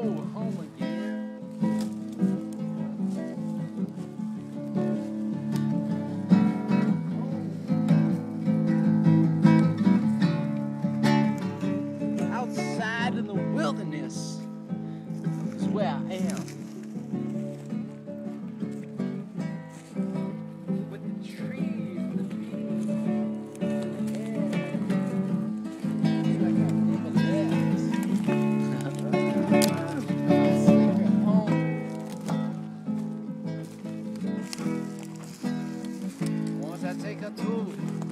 home again. Outside in the wilderness is where I am. With the trees and the bees and the air. It's like I've never left. It's like a home. Once I take her to it.